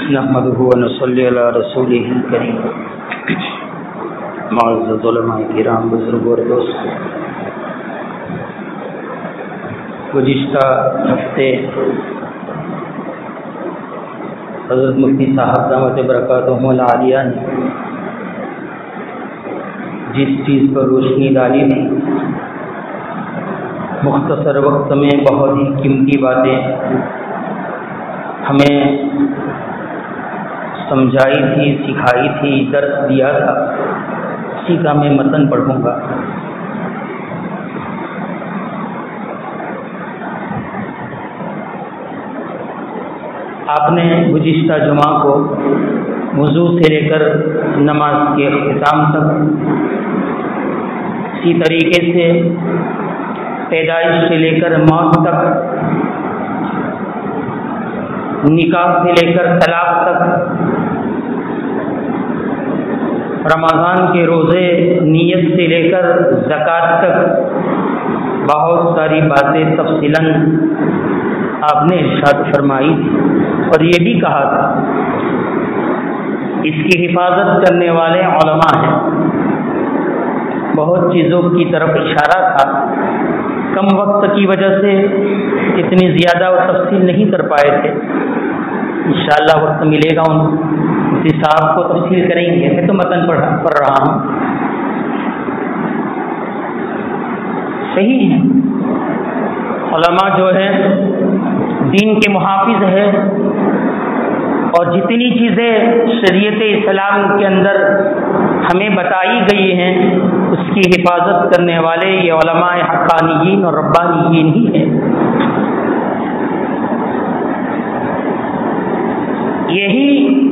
نحمده ونصلي على رسوله الكريم. معزز علماء کرام، بزرگ اور دوست، گزشتہ ہفتے حضرت مفتی صاحب دامت برکاتہم العالیہ نے جس چیز پر روشنی ڈالی تھی، مختصر وقت میں بہت ہی قیمتی باتیں ہمیں سمجھائی تھی، سکھائی تھی، درس دیا تھا. اسی کا میں متن پڑھوں گا. آپ نے گزشتہ جمعہ کو وضو سے لے کر نماز کے اختتام تک، اسی طریقے سے پیدائش سے لے کر موت تک، نکاح سے لے کر طلاق تک، رمضان کے روزے نیت سے لے کر زکوٰۃ تک بہت ساری باتیں تفصیلاً آپ نے ارشاد فرمائی اور یہ بھی کہا تھا اس کی حفاظت کرنے والے علماء ہیں. بہت چیزوں کی طرف اشارہ تھا. کم وقت کی وجہ سے اتنی زیادہ وہ تفصیل نہیں کر پائے تھے. انشاءاللہ وقت ملے گا ان مفتی صاحب کو تفصیل کریں گے. میں تو متن پڑھ رہا ہوں. صحیح ہے، علماء جو ہے دین کے محافظ ہے، اور جتنی چیزیں شریعت اسلام کے اندر ہمیں بتائی گئی ہیں اس کی حفاظت کرنے والے یہ علماء حقانیین اور ربانیین ہی ہیں. یہی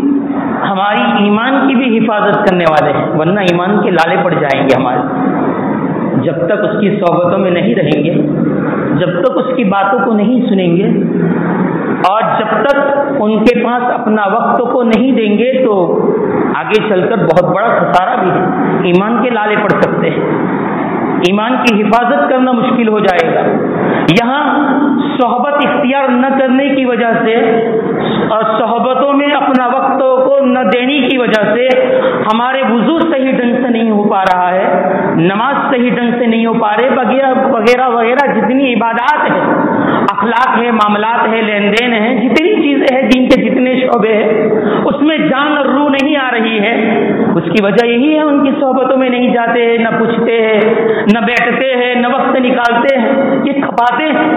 ہماری ایمان کی بھی حفاظت کرنے والے ہیں، ورنہ ایمان کے لالے پڑ جائیں گے ہمارے. جب تک اس کی صحبتوں میں نہیں رہیں گے، جب تک اس کی باتوں کو نہیں سنیں گے، اور جب تک ان کے پاس اپنا وقت کو نہیں دیں گے تو آگے چل کر بہت بڑا خسارہ بھی ہے. ایمان کے لالے پڑ سکتے ہیں، ایمان کی حفاظت کرنا مشکل ہو جائے گا. یہاں صحبت اختیار نہ کرنے کی وجہ سے اور صحبتوں میں اپنا وقت کو نہ دینے کی وجہ سے ہمارے وضو صحیح ڈھنگ سے نہیں ہو پا رہا ہے، نماز صحیح ڈھنگ سے نہیں ہو پا رہے، وغیرہ وغیرہ جتنی عبادات ہیں، اخلاق ہے، معاملات ہے، لین دین ہے، جتنی چیزیں ہیں دین کے جتنے شعبے ہیں اس میں جان اور روح نہیں آ رہی ہے. اس کی وجہ یہی ہے ان کی صحبتوں میں نہیں جاتے ہیں، نہ پوچھتے ہیں، نہ بیٹھتے ہیں، نہ وقت نکالتے ہیں. یہ کھپاتے ہیں،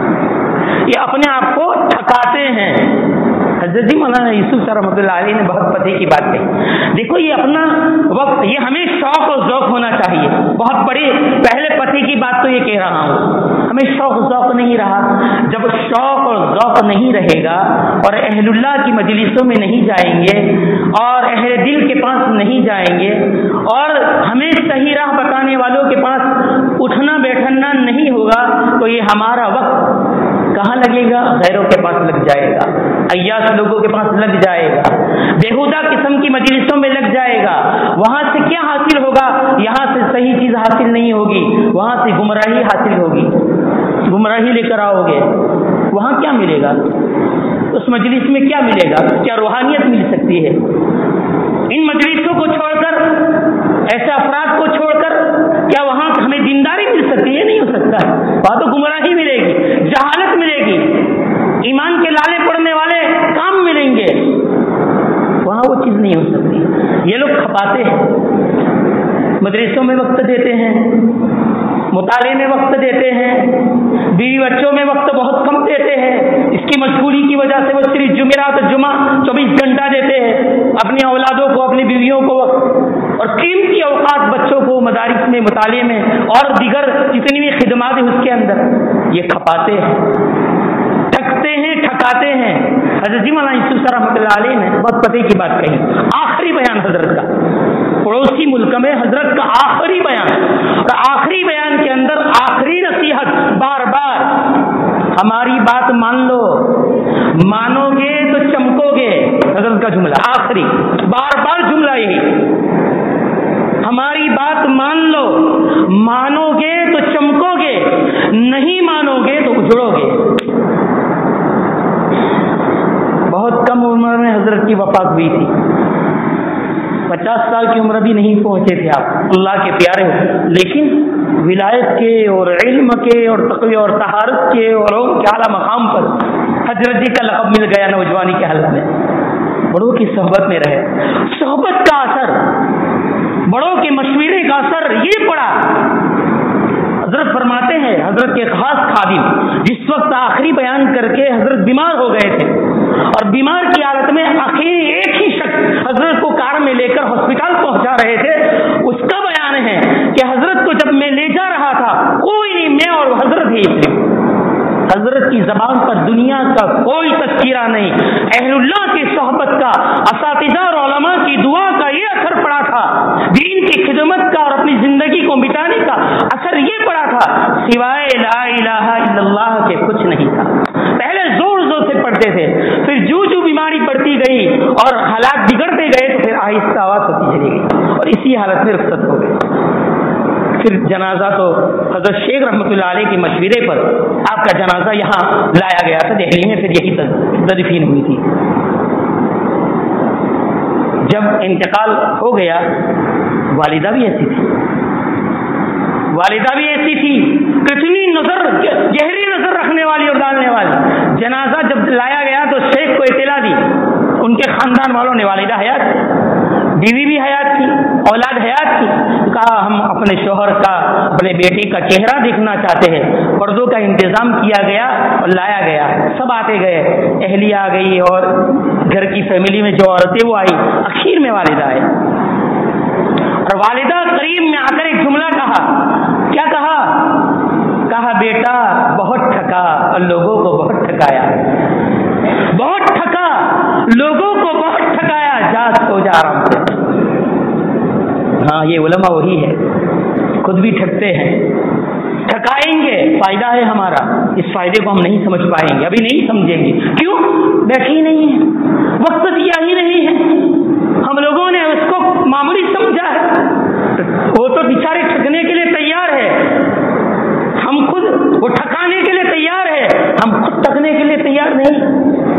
یہ اپنے آپ کو تھکاتے ہیں. حضرت جی مولانا یوسف صاحب رحمۃ اللہ علیہ نے بہت پتے کی بات کہی. دیکھو یہ اپنا وقت، یہ ہمیں شوق اور ذوق ہونا چاہیے. بہت بڑی پہلے پتے کی بات تو یہ کہہ رہا ہوں، ہمیں شوق ذوق نہیں رہا. جب شوق اور ذوق نہیں رہے گا اور اہل اللہ کی مجلسوں میں نہیں جائیں گے اور اہل دل کے پاس نہیں جائیں گے اور ہمیں صحیح راہ بتانے والوں کے پاس اٹھنا بیٹھنا نہیں ہوگا تو یہ ہمارا وقت کہاں لگے گا؟ غیروں کے پاس لگ جائے گا، عیاش لوگوں کے پاس لگ جائے گا، بےہودہ قسم کی مجلسوں میں لگ جائے گا. وہاں سے کیا حاصل ہوگا؟ یہاں سے صحیح چیز حاصل نہیں ہوگی، وہاں سے گمراہی حاصل ہوگی. گمراہی لے کر آؤ گے، وہاں کیا ملے گا؟ اس مجلس میں کیا ملے گا؟ کیا روحانیت مل سکتی ہے؟ ان مجلسوں کو چھوڑ کر، ایسے افراد کو چھوڑ کر کیا وہاں ہمیں دینداری مل سکتی ہے؟ نہیں ہو سکتا. وہاں تو گمراہی ملے گی، جہالت ملے گی، ایمان کے لالے پڑنے والے کام ملیں گے. وہاں وہ چیز نہیں ہو سکتی. یہ لوگ کھپاتے ہیں، مدرسوں میں وقت دیتے ہیں، مطالعے میں وقت دیتے ہیں، بیوی بچوں میں وقت بہت کم دیتے ہیں. اس کی مشغولی کی وجہ سے وہ صرف جمعرات جمعہ 24 گھنٹہ دیتے ہیں اپنی اولادوں کو، اپنی بیویوں کو وقت، اور قیمتی اوقات بچوں کو مدارس میں، مطالعے میں اور دیگر جتنی بھی خدمات ہیں اس کے اندر. یہ کھپاتے ہیں، تھکتے ہیں، ٹھکاتے ہیں. حضرت جی مولانا یوسف صاحب رحمۃ اللہ علیہ نے بہت پتے کی بات کہی. آخری بیان حضرت کا، پڑوسی ملک میں حضرت کا آخری بیان، اور آخری بیان کے اندر آخری نصیحت، بار بار ہماری بات مان لو، مانو گے تو چمکو گے. حضرت کا جملہ آخری، بار بار جملہ یہی، ہماری بات مان لو، مانو گے تو چمکو گے، نہیں مانو گے تو اجڑو گے. بہت بہت کم عمر میں حضرت کی وفات ہوئی تھی، 50 سال کی عمر بھی نہیں پہنچے تھے آپ، اللہ کے پیارے، لیکن ولایت کے اور علم کے اور تقوی اور طہارت کے اور اعلیٰ مقام پر حضرت جی کا لقب مل گیا نوجوانی کے حالت میں۔ بڑوں کی صحبت میں رہے، صحبت کا اثر، بڑوں کے مشورے کا اثر یہ پڑا۔ حضرت فرماتے ہیں، حضرت کے خاص خادم جس وقت آخری بیان کر کے حضرت بیمار ہو گئے تھے اور بیمار کی حالت میں آخری ایک ہی شخص حضرت کو کار میں لے کر ہاسپٹل پہنچا رہے تھے، اس کا بیان ہے کہ حضرت کو جب میں لے جا رہا تھا کوئی نہیں، میں اور حضرت ہی صرف، حضرت کی زبان پر دنیا کا کوئی تذکرہ نہیں، اہل اللہ کی صحبت کا، اساتذہ اور علماء کی دعا کا یہ اثر پڑا تھا، دین کی خدمت کا اور اپنی زندگی کو مٹانے کا اثر یہ پڑا تھا، سوائے لا الہ الا اللہ کے کچھ نہیں تھا۔ پہلے زور زور سے پڑھتے تھے، پھر جو بیماری بڑھتی گئی اور حالات بگڑتے گئے تو پھر آہستہ آواز ہوتی چلی گئی اور اسی حالت میں رخصت ہو گئے۔ پھر جنازہ تو حضرت شیخ رحمۃ اللہ علیہ کے مشورے پر آپ کا جنازہ یہاں لایا گیا تھا دہلی میں، پھر یہی تدفین ہوئی تھی۔ جب انتقال ہو گیا، والدہ بھی ایسی تھی، والدہ بھی ایسی تھی، کتنی نظر، گہری نظر رکھنے والی اور ڈالنے والی۔ جنازہ جب لایا گیا تو شیخ کو اطلاع دی، ان کے خاندان والوں نے، والدہ حیات تھی، بیوی بھی حیات تھی، اولاد حیات تھی، کہا ہم اپنے شوہر کا، اپنے بیٹے کا چہرہ دیکھنا چاہتے ہیں۔ پردوں کا انتظام کیا گیا اور لایا گیا، سب آتے گئے، اہلیہ آ گئی اور گھر کی فیملی میں جو عورتیں وہ آئی، اخیر میں والدہ آئے اور والدہ قریب میں آ کر ایک جملہ کہا، کیا کہا؟ کہا بیٹا بہت تھکا اور لوگوں کو بہت تھکایا، بہت تھکا، لوگوں کو بہت تھکایا، جا سو جا آرام سے۔ ہاں یہ علماء وہی ہے، خود بھی تھکتے ہیں، تھکائیں گے، فائدہ ہے ہمارا، اس فائدے کو ہم نہیں سمجھ پائیں گے، ابھی نہیں سمجھیں گے، کیوں؟ بیٹھے ہی نہیں ہے، وقت دیا ہی نہیں ہے، ہم لوگوں نے اس کو معمولی سمجھا ہے۔ وہ تو بیچارے تھکنے کے لیے تیار ہے، ہم خود، وہ تھکانے کے لیے تیار ہے، ہم خود تھکنے کے لیے تیار نہیں۔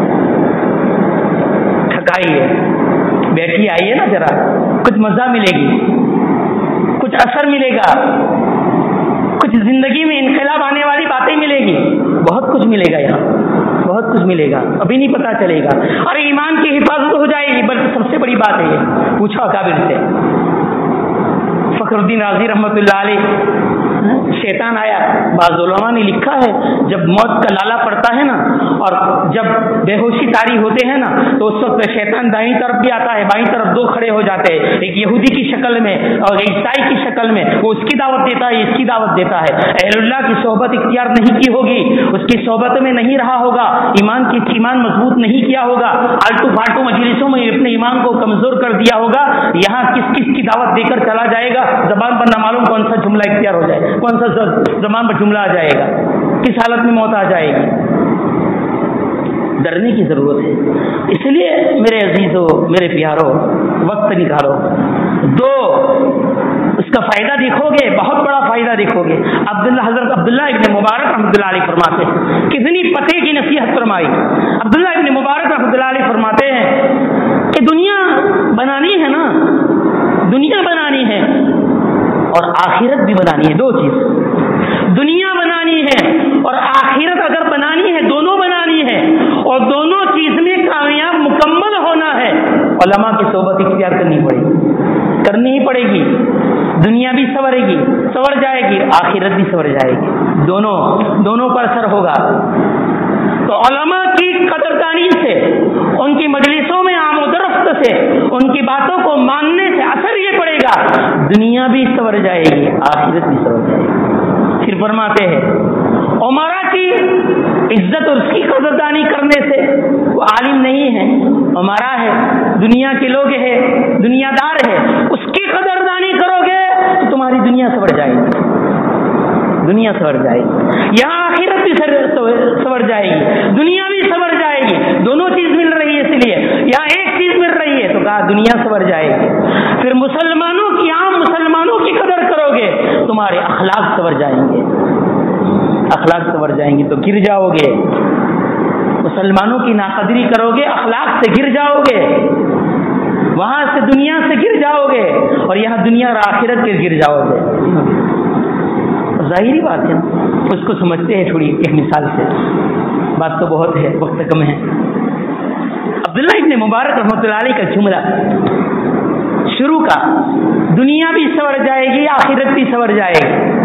تھکائیے، بیٹھی آئیے نا ذرا، کچھ مزہ ملے گی، کچھ اثر ملے گا، کچھ زندگی میں انقلاب آنے والی باتیں ملے گی، بہت کچھ ملے گا یہاں، بہت کچھ ملے گا، ابھی نہیں پتا چلے گا، اور ایمان کی حفاظت ہو جائے گی۔ بلکہ سب سے بڑی بات ہے یہ، پوچھا اکابر سے، فخر الدین رازی رحمۃ اللہ علیہ، شیطان آیا، بعض علماء نے لکھا ہے جب موت کا لالا پڑتا ہے نا اور جب بے ہوشی طاری ہوتے ہیں نا تو اس وقت شیطان دائیں طرف بھی آتا ہے، بائیں طرف دو کھڑے ہو جاتے ہیں، ایک یہودی کی شکل میں اور عیسائی کی شکل میں، وہ اس کی دعوت دیتا ہے، اس کی دعوت دیتا ہے۔ اہل اللہ کی صحبت اختیار نہیں کی ہوگی، اس کی صحبت میں نہیں رہا ہوگا، ایمان مضبوط نہیں کیا ہوگا، آلتو فالتو مجلسوں میں اپنے ایمان کو کمزور کر دیا ہوگا، یہاں کس کی دعوت دے کر چلا جائے گا، زبان پر نہ معلوم کون سا جملہ اختیار ہو جائے، کون سا زبان پر جملہ آ جائے گا، کس حالت میں موت آ جائے گی۔ ڈرنے کی ضرورت ہے، اس لیے میرے عزیزو، میرے پیارو، وقت نکالو، دو اس کا فائدہ دیکھو گے، بہت بڑا فائدہ دیکھو گے۔ حضرت عبداللہ ابن مبارک رحمۃ اللہ علیہ فرماتے ہیں، کتنی پتے کی نصیحت فرمائی۔ عبداللہ ابن مبارک رحمۃ اللہ علیہ فرماتے ہیں کہ دنیا بنانی ہے نا، دنیا بنانی ہے اور آخرت بھی بنانی ہے، دو چیز، دنیا بنانی ہے اور آخرت اگر بنانی ہے، دونوں بنانی ہے، اور دونوں چیز میں کامیاب مکمل ہونا ہے، علماء کی صحبت اختیار کرنی ہی پڑے گی۔ دنیا بھی سنور جائے گی، آخرت بھی سنور جائے گی، دونوں پر اثر ہوگا۔ تو علماء کی قدردانی سے، ان کی مجلسوں میں آمد و رفت سے، ان کی باتوں کو ماننے سے اثر یہ پڑے گا، دنیا بھی سنور جائے گی، آخرت بھی سنور جائے گی۔ پھر فرماتے ہیں عمرہ کی عزت اور اس کی قدردانی کرنے سے، وہ عالم نہیں ہے، عمرہ ہے، دنیا کے لوگ ہے، دنیا دار ہے، اس کی قدردانی کرو گے تو تمہاری دنیا سنور جائے گی، دنیا سنور جائے گی، یہاں آخرت بھی سنور جائے گی، دنیا بھی سنور جائے گی، دونوں چیز مل رہی ہے، اس لیے یہاں ایک چیز مل رہی ہے تو کہا دنیا سنور جائے گی۔ پھر عام مسلمانوں کی قدر کرو گے، تمہارے اخلاق سنور جائیں گے، اخلاق سنور جائیں گے تو گر جاؤ گے، اس مسلمانوں کی ناقدری کرو گے، اخلاق سے گر جاؤ گے، وہاں سے دنیا سے گر جاؤ گے، اور یہاں دنیا اور آخرت کے گر جاؤ گے۔ ظاہری بات ہے، اس کو سمجھتے ہیں تھوڑی ایک مثال سے، بات تو بہت ہے، وقت کم ہے۔ عبداللہ ابن مبارک رحمۃ اللہ علیہ کا جملہ شروع کا، دنیا بھی سنور جائے گی، آخرت بھی سنور جائے گی۔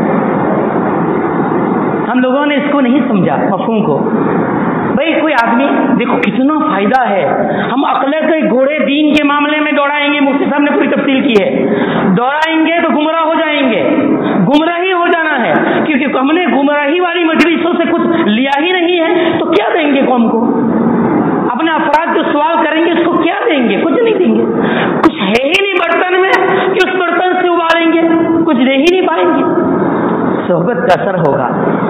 ہم لوگوں نے اس کو نہیں سمجھا مفہوم کو۔ بھائی کوئی آدمی دیکھو کتنا فائدہ ہے، ہم عقل کے گھوڑے دین کے معاملے میں دوڑائیں گے، مفتی صاحب نے پوری تفصیل کی ہے، دوڑائیں گے تو گمراہ ہو جائیں گے، گمراہی ہو جانا ہے، کیونکہ ہم نے گمراہی والی مجلسوں سے کچھ لیا ہی نہیں ہے، تو کیا دیں گے قوم کو؟ اپنے افراد جو سوال کریں گے اس کو کیا دیں گے؟ کچھ نہیں دیں گے، کچھ ہے ہی نہیں برتن میں کہ اس برتن سے ابالیں گے، کچھ دے ہی نہیں پائیں گے۔ صحبت کا اثر ہوگا،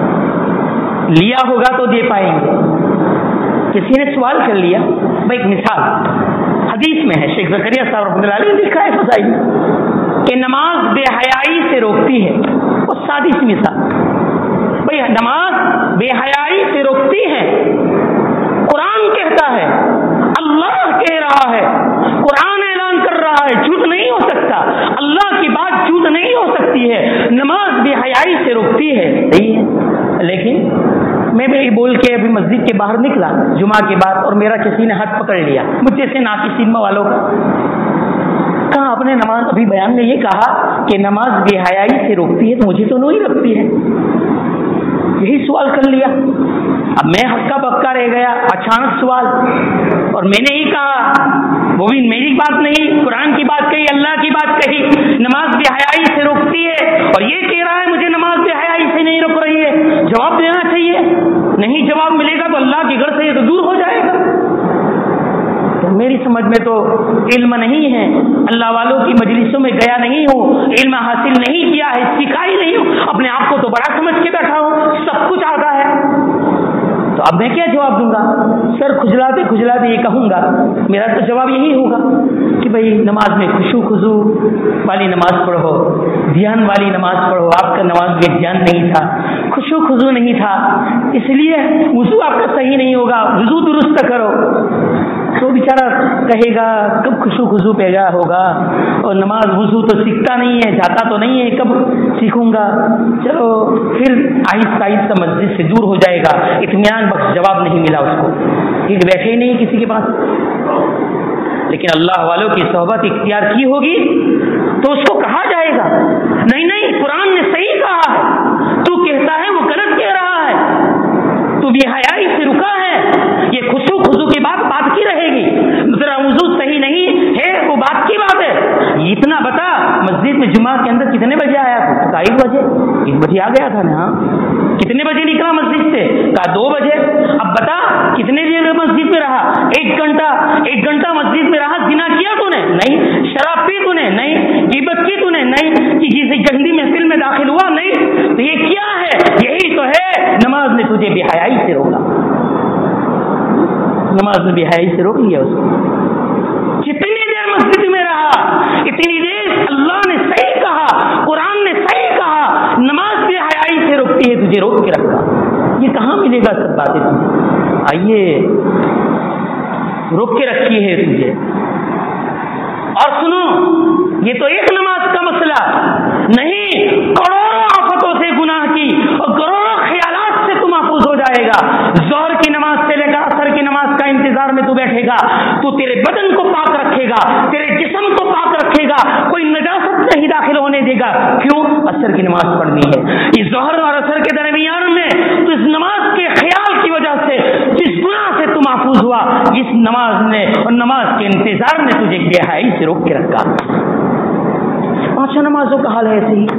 لیا ہوگا تو دے پائیں گے۔ کسی نے سوال کر لیا، بھائی ایک مثال حدیث میں ہے، شیخ زکریا صاحب رحمۃ اللہ علیہ نے لکھا ہے فضائل کہ نماز بے حیائی سے روکتی ہے، اور سادی سی مثال، بھائی نماز بے حیائی سے روکتی ہے، قرآن کہتا ہے، اللہ کہہ رہا ہے، قرآن اعلان کر رہا ہے، جھوٹ نہیں ہو سکتا، اللہ کی بات جھوٹ نہیں ہو سکتی ہے، نماز بے حیائی سے روکتی ہے، صحیح ہے۔ لیکن میں بھی بول کے ابھی مسجد کے باہر نکلا جمعہ کے بعد، اور میرا کسی نے ہاتھ پکڑ لیا، مجھ جیسے ناقص علم والوں کا، کہا آپ نے نماز ابھی بیان میں یہ کہا کہ نماز بے حیائی سے روکتی ہے، تو مجھے تو نہیں روکتی ہے، یہی سوال کر لیا۔ اب میں ہکا بکا رہ گیا، اچانک سوال، اور میں نے ہی کہا، وہ بھی میری بات نہیں، قرآن کی بات کہی، اللہ کی بات کہی، نماز بے حیائی سے روکتی ہے، اور یہ کہہ رہا ہے مجھے نماز بے حیائی سے نہیں روک رہی ہے، جواب دینا چاہیے، نہیں جواب ملے گا تو اللہ کے گھر سے یہ تو دور ہو جائے گا۔ تو میری سمجھ میں تو علم نہیں ہے، اللہ والوں کی مجلسوں میں گیا نہیں ہوں، علم حاصل نہیں کیا ہے، سیکھا ہی نہیں ہوں، اپنے آپ کو تو بڑا سمجھ کے بیٹھا ہوں، سب کچھ آتا ہے، تو اب میں کیا جواب دوں گا؟ سر کھجلاتے کھجلاتے یہ کہوں گا، میرا تو جواب یہی ہوگا کہ بھائی نماز میں خشوع خضوع والی نماز پڑھو، دھیان والی نماز پڑھو، آپ کا نماز میں دھیان نہیں تھا، خشوع خضوع نہیں تھا، اس لیے وضو آپ کا صحیح نہیں ہوگا، وضو درست کرو۔ تو بیچارہ کہے گا کب خشوع خضوع پیدا ہوگا، اور نماز وضو تو سیکھتا نہیں ہے، جاتا تو نہیں ہے، کب سیکھوں گا؟ چلو پھر آہستہ آہستہ مسجد سے دور ہو جائے گا، اطمینان بخش جواب نہیں ملا اس کو، کیونکہ بیٹھے ہی نہیں کسی کے پاس۔ لیکن اللہ والوں کی صحبت اختیار کی ہوگی تو اس کو کہا جائے گا، نہیں نہیں قرآن نے صحیح کہا ہے، تو کہتا ہے وہ غلط کہہ رہا ہے، تو بے حیائی سے رکا ہے، یہ خشوع خضوع کی بات کی رہے گی، ذرا وضو صحیح نہیں ہے وہ بات کی بات ہے، اتنا بتا مسجد میں جمعہ کے اندر کتنے بجے آیا تھا؟ کہا 1 بجے آ گیا تھا نا۔ ہاں کتنے بجے نکلا مسجد سے؟ کہا 2 بجے۔ اب بتا کتنے دیر مسجد میں رہا؟ 1 گھنٹہ مسجد میں رہا، زنا کیا تو نے؟ نہیں۔ شراب پی تو نے؟ نہیں۔ غیبت کی تو نے؟ نہیں۔ کسی گندی محفل میں داخل ہوا؟ نہیں۔ تو یہ کیا ہے؟ یہی تو ہے نماز نے تجھے بے حیائی سے روکا، نماز میں بے حیائی سے روک لیا اس کو۔ جتنی دیر مسجد میں رہا اتنی دیر اللہ نے صحیح کہا، قرآن نے صحیح کہا، نماز بے حیائی سے روکتی ہے، تجھے روک کے رکھا۔ یہ کہاں ملے گا سب باتیں تمہیں؟ آئیے روک کے رکھی ہے تجھے۔ اور سنو یہ تو ایک نماز کا مسئلہ نہیں، کروڑوں آفتوں سے گناہ کی اور کروڑوں خیالات سے تو محفوظ ہو جائے گا۔ ظہر کی نماز سے لے کر عصر کی نماز کا انتظار میں تو بیٹھے گا، تو تیرے بدن کو پاک رکھے گا، تیرے جسم کو پاک رکھے گا، کوئی نجاست نہیں داخل ہونے دے گا۔ کیوں؟ عصر کی نماز پڑھنی ہے۔ اس ظہر اور عصر کے درمیان میں تو اس نماز کے خیال کی وجہ سے جس گناہ سے تو محفوظ ہوا، اس نماز نے اور نماز کے انتظار نے تجھے بے حیائی سے روک کے رکھا۔ 5 نمازوں کا حال ہے ایسے ہی،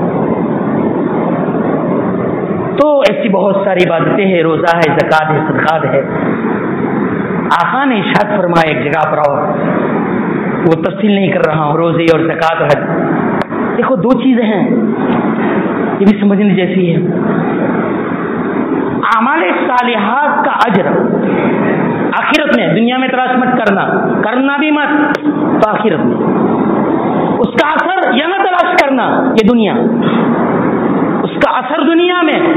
تو ایسی بہت ساری عبادتیں ہیں، روزہ ہے، زکوٰۃ ہے، صدقات ہے۔ آقا نے ارشاد فرمایا ایک جگہ پر، اور وہ تفصیل نہیں کر رہا ہوں، روزے اور زکوٰۃ اور حج۔ دیکھو 2 چیزیں ہیں، یہ بھی سمجھنے جیسی ہے۔ اعمال صالحات کا اجر آخرت میں، دنیا میں تلاش مت کرنا بھی مت، تو آخرت میں اس کا اثر یہاں تلاش کرنا، یہ دنیا، اس کا اثر دنیا میں،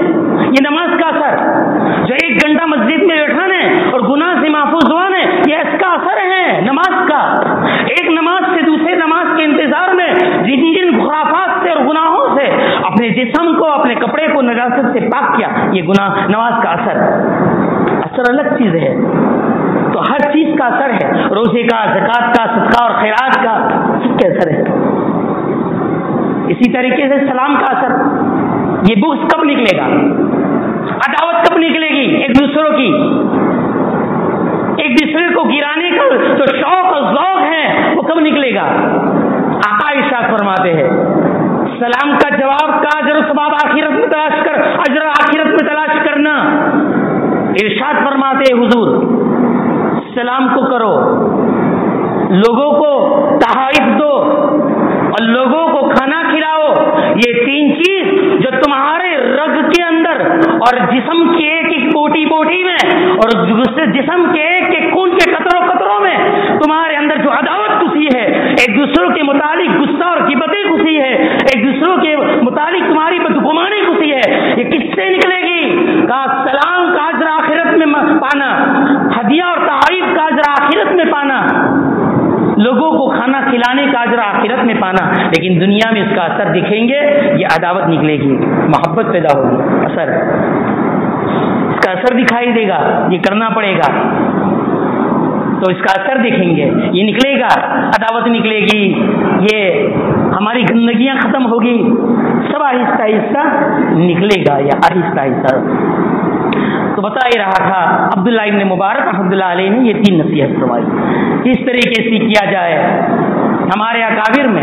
یہ نماز کا اثر، جو 1 گھنٹہ مسجد میں بیٹھانے اور گناہ سے محفوظ ہوانے، یہ اس کا اثر ہے نماز کا۔ ایک نماز سے دوسرے نماز کے انتظار میں جن خرافات سے اور گناہوں سے اپنے جسم کو، اپنے کپڑے کو نجاست سے پاک کیا، یہ گناہ نماز کا اثر الگ چیز ہے۔ تو ہر چیز کا اثر ہے، روزے کا، زکوٰۃ کا، صدقہ اور خیرات کا، سب کا اثر ہے۔ اسی طریقے سے سلام کا اثر، یہ بغض کب نکلے گا، عداوت کب نکلے گی ایک دوسروں کی، ایک دوسرے کو گرانے کا جو شوق اور ذوق ہے وہ کب نکلے گا؟ آقا ارشاد فرماتے ہیں سلام کا جواب کا اجر و ثواب آخرت میں تلاش کر، اجر آخرت میں تلاش کرنا۔ ارشاد فرماتے ہیں حضور سلام کو کرو، لوگوں کو تحائف دو اور لوگوں کو کھانا کھلاؤ، یہ 3 چیز جو تمہارے رگ کے اندر اور جسم کی ایک ایک بوٹی بوٹی میں اور جسم کے ایک ایک خون کے قطروں قطروں میں تمہارے اندر جو عداوت گھسی ہے، ایک دوسروں کے متعلق غصہ اور غیبتیں گھسی ہے، ایک دوسروں کے متعلق تمہاری بدگمانی گھسی ہے، یہ کس سے نکلے گی؟ کہا سلام کا اجر آخرت میں پانا، ہدیہ اور تحائف کا اجر آخرت میں پانا، لوگوں کو کھانا کھلانے کا اجر آخرت میں پانا۔ لیکن دنیا میں اس کا اثر دکھیں گے، یہ عداوت نکلے گی، محبت پیدا ہوگی، اثر اس کا اثر دکھائی دے گا، یہ کرنا پڑے گا تو اس کا اثر دیکھیں گے، یہ نکلے گا، عداوت نکلے گی، یہ ہماری گندگیاں ختم ہوگی، سب آہستہ آہستہ نکلے گا، یا آہستہ آہستہ۔ تو بتا ہی رہا تھا عبداللہ ابن مبارک رحمۃ اللہ علیہ نے یہ 3 نصیحت فرمائی، اس طریقے سے کیا جائے۔ ہمارے اکابر میں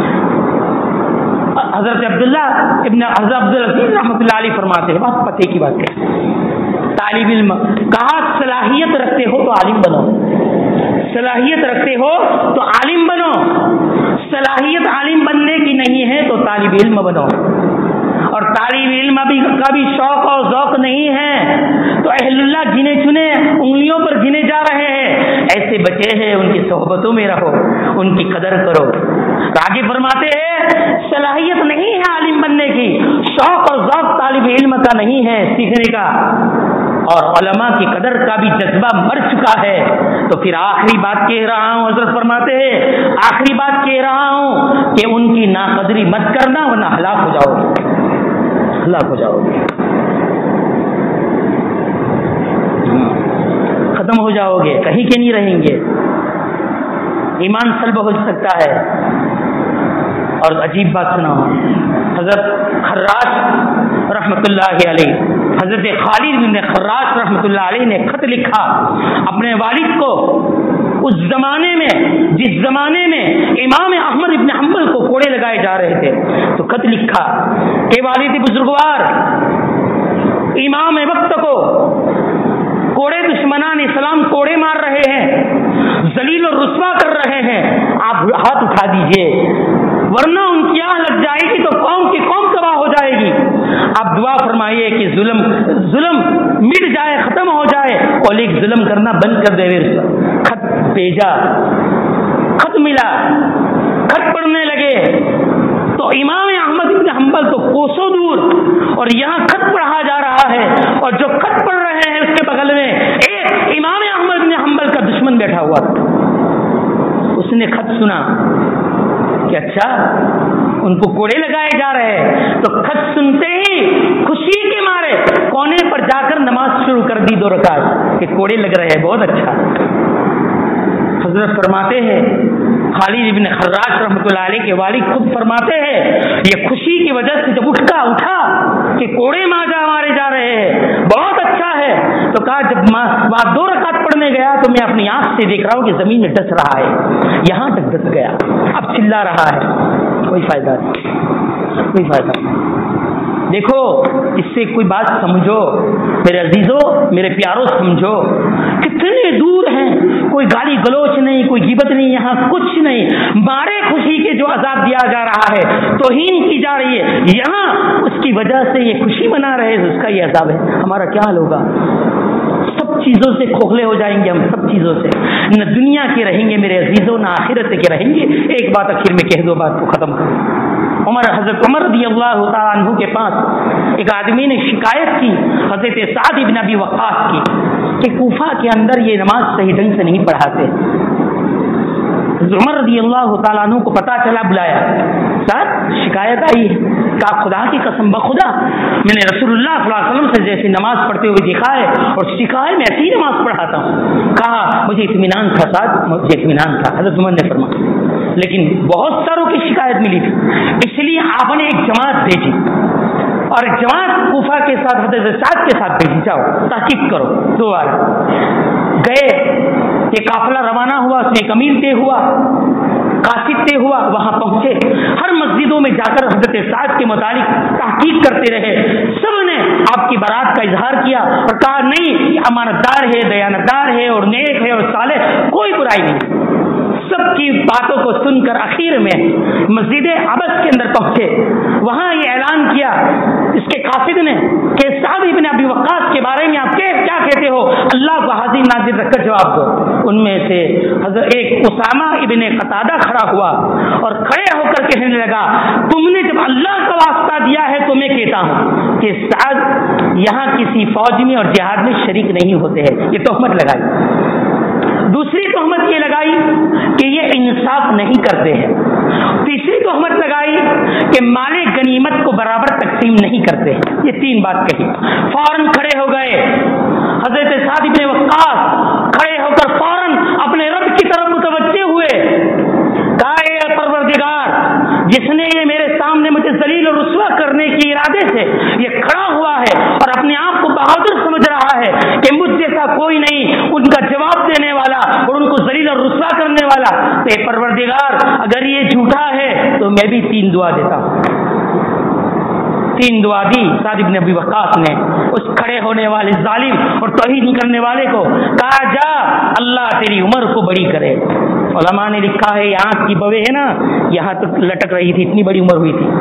حضرت عبداللہ ابن حضرت عبدالعزیز رحمۃ اللہ علیہ فرماتے ہیں، بات پتے کی بات ہے، طالب علم کہا صلاحیت رکھتے ہو تو عالم بنو، صلاحیت رکھتے ہو تو عالم بنو، صلاحیت عالم بننے کی نہیں ہے تو طالب علم بنو، اور طالب علم کا بھی شوق اور ذوق نہیں ہے تو اہل اللہ گنے چنے انگلیوں پر گنے جا رہے ہیں، ایسے بچے ہیں ان کی صحبتوں میں رہو، ان کی قدر کرو۔ آگے فرماتے ہیں صلاحیت نہیں ہے عالم بننے کی، شوق اور ذوق طالب علم کا نہیں ہے سیکھنے کا، اور علماء کی قدر کا بھی جذبہ مر چکا ہے۔ تو پھر آخری بات کہہ رہا ہوں، حضرت فرماتے ہیں آخری بات کہہ رہا ہوں کہ ان کی ناقدری مت کرنا ورنہ ہلاک ہو جاؤ گے، ہلاک ہو جاؤ گے، ختم ہو جاؤ گے، کہیں کے نہیں رہیں گے، ایمان سلب ہو سکتا ہے۔ اور عجیب بات سنا، حضرت خراش رحمۃ اللہ علیہ، حضرت خالد بن خراش رحمۃ اللہ علیہ نے خط لکھا اپنے والد کو، اس زمانے میں جس زمانے میں امام احمد بن حنبل کو کوڑے لگائے جا رہے تھے، تو خط لکھا کہ والد بزرگوار امام وقت کو کوڑے دشمنان اسلام کوڑے مار رہے ہیں، ذلیل اور رسوا کر رہے ہیں، آپ ہاتھ اٹھا دیجئے ورنہ ان کی آہ لگ جائے گی تو قوم کی قوم تباہ ہو جائے گی۔ آپ دعا فرمائیے کہ ظلم مٹ جائے، ختم ہو جائے، اور ایک ظلم کرنا بند کر دے۔ خط بھیجا، خط ملا، خط پڑھنے لگے تو امام احمد بن حنبل تو کوسوں دور، اور یہاں خط پڑھا جا رہا ہے، اور جو خط پڑھ رہے ہیں اس کے بغل میں ایک امام احمد بن حنبل کا دشمن بیٹھا ہوا تھا۔ اس نے خط سنا کہ اچھا ان کو کوڑے لگائے جا رہے ہیں، تو خط سنتے ہی خوشی کے مارے کونے پر جا کر نماز شروع کر دی 2 رکعت کہ کوڑے لگ رہے ہیں، بہت اچھا۔ حضرت فرماتے ہیں خالد ابن خراش رحمۃ اللہ علیہ کے والد خود فرماتے ہیں یہ خوشی کی وجہ سے جب اٹھا کہ کوڑے مارے جا رہے ہیں، بہت اچھا ہے، تو کہا جب وہاں 2 رکعت پڑھنے گیا تو میں اپنی آنکھ سے دیکھ رہا ہوں کہ زمین میں ڈس رہا ہے، یہاں تک ڈس گیا، اب چلا رہا ہے، کوئی فائدہ نہیں، کوئی فائدہ نہیں۔ دیکھو اس سے کوئی بات سمجھو میرے عزیزوں، میرے پیاروں، سمجھو کتنے دور ہیں، کوئی گالی گلوچ نہیں، کوئی غیبت نہیں، یہاں کچھ نہیں، مارے خوشی کے جو عذاب دیا جا رہا ہے، توہین کی جا رہی ہے، یہاں اس کی وجہ سے یہ خوشی منا رہے ہیں، اس کا یہ عذاب ہے، ہمارا کیا حال ہوگا؟ سب چیزوں سے کھوکھلے ہو جائیں گے ہم، سب چیزوں سے، نہ دنیا کے رہیں گے میرے عزیزوں، نہ آخرت کے رہیں گے۔ ایک بات آخر میں کہہ دو، بات کو ختم کرو، حضرت عمر رضی اللہ تعالیٰ عنہ کے پاس ایک آدمی نے شکایت کی حضرت سعد بن ابی وقاص کی کہ کوفہ کے اندر یہ نماز صحیح ڈھنگ سے نہیں پڑھاتے. عمر رضی اللہ تعالیٰ عنہ کو پتا چلا, بلایا, سعد شکایت آئی ہے. کہا خدا کی قسم بخدا میں نے رسول اللہ صلی اللہ علیہ وسلم سے جیسے نماز پڑھتے ہوئے دیکھا ہے اور سکھا ہے میں ایسی ہی نماز پڑھاتا ہوں. کہا مجھے اطمینان تھا سعد, مجھے اطمینان تھا. حضرت عمر نے فرمایا لیکن بہت ساروں کی شکایت ملی تھی, اس لیے آپ نے ایک جماعت بھیجی اور ایک جماعت کوفہ کے ساتھ حضرت سعد کے ساتھ بھیجی, جاؤ تحقیق کرو. دوبارہ گئے, یہ قافلہ روانہ ہوا, اس میں ایک امیر طے ہوا, قاصد طے ہوا, وہاں پہنچے, ہر مسجدوں میں جا کر حضرت سعد کے متعلق تحقیق کرتے رہے. سب نے آپ کی برات کا اظہار کیا اور کہا نہیں یہ امانتدار ہے, دیانتدار ہے اور نیک ہے اور صالح, کوئی برائی نہیں. سب کی باتوں کو سن کر آخر میں مسجد عبس کے اندر پہنچے, وہاں یہ اعلان کیا اس کے قاصد نے کہ سعد بن ابی وقاص کے بارے میں آپ کیا کہتے ہو, اللہ کو حاضر ناظر رکھ کر جواب دو. ان میں سے حضرت ایک اسامہ ابن قتادہ کھڑا ہوا اور کھڑے ہو کر کہنے لگا تم نے جب اللہ کا واسطہ دیا ہے تو میں کہتا ہوں کہ سعد یہاں کسی فوج میں اور جہاد میں شریک نہیں ہوتے ہیں. یہ تہمت لگائی. دوسری تہمت یہ لگائی کہ یہ انصاف نہیں کرتے ہیں. تیسری تہمت لگائی کہ مال غنیمت کو برابر تقسیم نہیں کرتے ہیں. یہ تین بات کہی. فوراً کھڑے ہو گئے حضرت سعد بن وقاص, کھڑے ہو کر فوراً اپنے رب کی طرف متوجہ ہوئے. کہا اے پروردگار, جس نے یہ میرے سامنے مجھے ذلیل اور رسوا کرنے کے ارادے سے یہ کھڑا ہوا ہے اور اپنے آپ کو بہادر سمجھ رہا ہے کہ مجھ جیسا کوئی نہیں ان کا جواب دینے والا اور ان کو ذلیل اور رسوا کرنے والا, تو اے پروردگار اگر یہ جھوٹا ہے تو میں بھی 3 دعا دیتا ہوں. 3 دعا دی سعد بن ابی وقاص نے اس کھڑے ہونے والے ظالم اور توہین کرنے والے کو. کہا جا اللہ تیری عمر کو بڑی کرے. علماء نے لکھا ہے یہ آنکھ کی بوے ہے نا یہاں تک لٹک رہی تھی, اتنی بڑی عمر ہوئی تھی.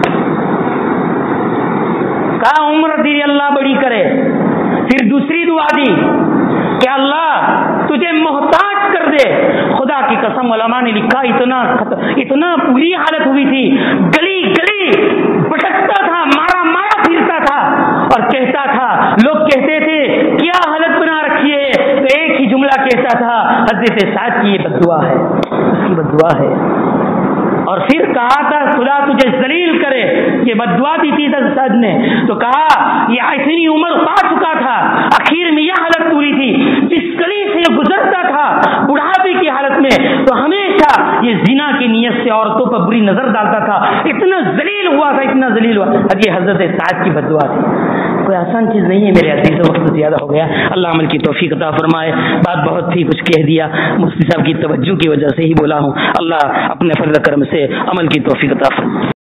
کہا عمر تیری اللہ بڑی کرے. پھر دوسری دعا دی کہ اللہ تجھے محتاج کر دے. خدا کی قسم علماء نے لکھا اتنا بری حالت ہوئی تھی, گلی گلی بھٹکتا تھا, مارا پھرتا تھا اور کہتا تھا, لوگ کہتے تھے کیا حالت بنا رکھی ہے, تو ایک ہی جملہ کہتا تھا حضرت سعد کی یہ بددعا ہے, اس کی بددعا ہے. اور پھر کہا تھا خدا تجھے ذلیل کرے. یہ بددعا دی تھی سعد نے, تو کہا یہ اتنی عمر پا چکا تھا, آخر میں یہ حالت پوری تھی, جس گلی سے گزرتا تھا بڑھاپے کی حالت میں تو ہمیشہ یہ زنا کی نیت سے عورتوں پر بری نظر ڈالتا تھا. اتنا ذلیل ہوا تھا, اتنا ذلیل ہوا. اب یہ حضرت سعد کی بددعا تھی. کوئی آسان چیز نہیں ہے میرے عزیزوں, وقت زیادہ ہو گیا. اللہ عمل کی توفیق عطا فرمائے. بات بہت تھی, کچھ کہہ دیا, مفتی صاحب کی توجہ کی وجہ سے ہی بولا ہوں. اللہ اپنے فضل کرم سے عمل کی توفیق عطا فرمائے.